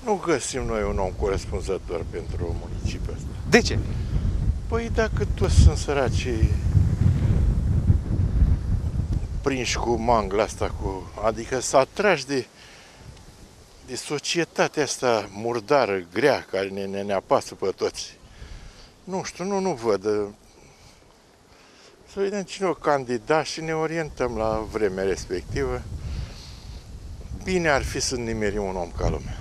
Nu găsim noi un om corespunzător pentru municipiul ăsta. De ce? Păi dacă toți sunt săraci prinși cu mangla asta, adică să atragi de societatea asta murdară, grea, care ne apasă pe toți. Nu știu, nu văd. Să vedem cine o candida și ne orientăm la vremea respectivă. Bine ar fi să nimerim un om ca lumea.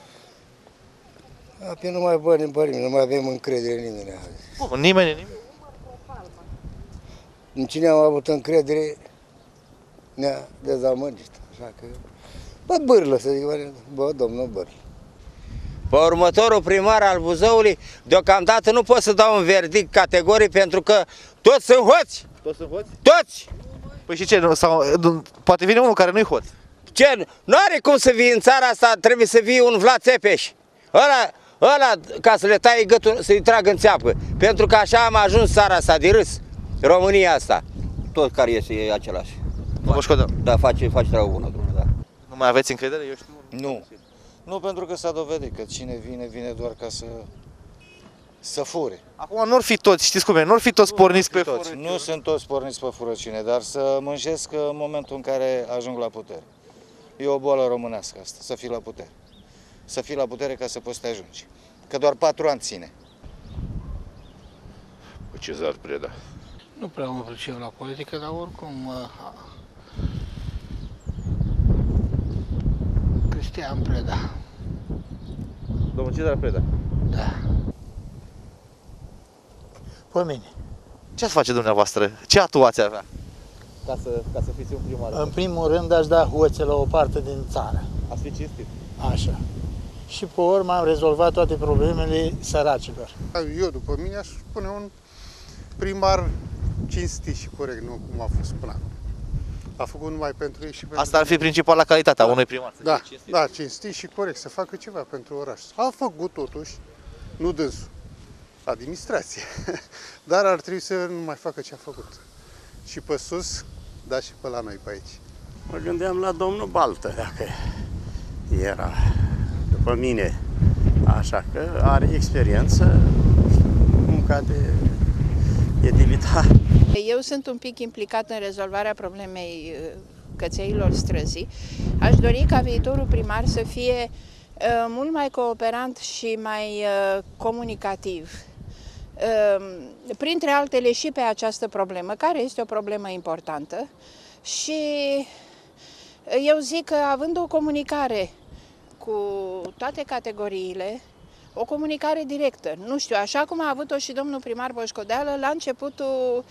Apoi nu mai bani în părimii, nu mai avem încredere în nimeni. Cum? Nimeni? În cine am avut încredere ne-a dezamăgit. Așa că, Bârlă, să zic, domnul Bârlă. Pe următorul primar al Buzăului, deocamdată nu pot să dau un verdict categoric pentru că toți sunt hoți. Toți sunt hoți? Toți! Păi și ce? Poate vine unul care nu-i hoț. Ce? Nu are cum să vii în țara asta, trebuie să vii un Vlad Țepeș. Ăla ca să le taie gâtul, să-i tragă în țeapă. Pentru că așa am ajuns țara asta de râs, România asta. Tot care iese e același. Da, face treabă bună, domnule, da. Nu mai aveți încredere? Eu știu. Nu. Nu, pentru că s-a dovedit că cine vine doar ca să fure. Acum nu-or fi toți, știți cum e, nu-or fi toți porniți pe toți. Nu sunt toți porniți pe furăcine, dar să mânjesc în momentul în care ajung la putere. E o boală românească asta, să fii la putere. Să fii la putere ca să poți să te ajungi. Că doar 4 ani ține. Cezar Preda. Nu prea mă pricep la politică, dar oricum Cristian Preda. Domnul Cezar Preda. Da. Pe mine. Ce ați face dumneavoastră? Ce atu ați avea? Ca să fiți un primar. În primul rând aș da hoțe la o parte din țară. Ați fi cinstit. Așa. Și pe urmă am rezolvat toate problemele săracilor. Eu, după mine, aș spune un primar cinstit și corect, nu cum a fost până acum. A făcut numai pentru ei și pentru... Asta ar fi principala calitatea unui primar. Da, cinstit și corect, să facă ceva pentru oraș. A făcut totuși, nu dânsul, administrație, dar ar trebui să nu mai facă ce a făcut. Și pe sus, da, și pe la noi pe aici. Mă gândeam la domnul Baltă, dacă era după mine, așa că are experiență, munca de edilitar. Eu sunt un pic implicat în rezolvarea problemei cățeilor străzii. Aș dori ca viitorul primar să fie mult mai cooperant și mai comunicativ. Printre altele și pe această problemă, care este o problemă importantă. Și eu zic că având o comunicare cu toate categoriile, o comunicare directă, nu știu, așa cum a avut-o și domnul primar Boșcodeală la începutul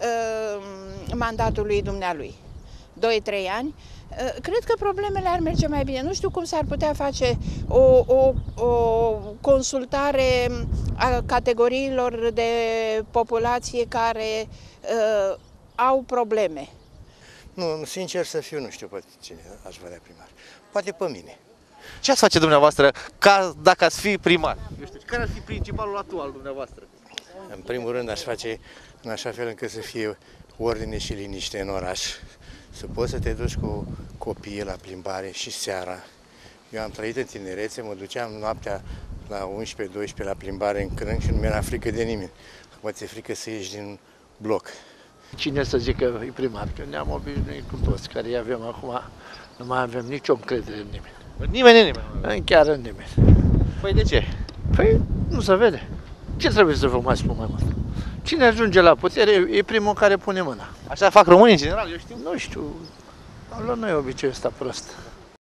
mandatului dumnealui, 2-3 ani, cred că problemele ar merge mai bine. Nu știu cum s-ar putea face o consultare a categoriilor de populație care au probleme. Nu, sincer să fiu, nu știu pe cine aș vrea primar. Poate pe mine. Ce ați face dumneavoastră dacă ați fi primar? Eu știu, care ar fi principalul atu al dumneavoastră? În primul rând aș face în așa fel încât să fie ordine și liniște în oraș. Să poți să te duci cu copiii la plimbare și seara. Eu am trăit în tinerețe, mă duceam noaptea la 11-12 la plimbare în Crâng și nu mi-era frică de nimeni. Acum ți-e frică să ieși din bloc. Cine să zică e primar? Că ne-am obișnuit cu toți care îi avem acum, nu mai avem nicio încredere în nimeni. Nimeni? Chiar în nimeni. Păi de ce? Păi nu se vede. Ce trebuie să vă mai spun mai mult? Cine ajunge la putere e primul care pune mâna. Așa fac românii în general, eu știu. Nu știu, la noi e obiceiul ăsta prost.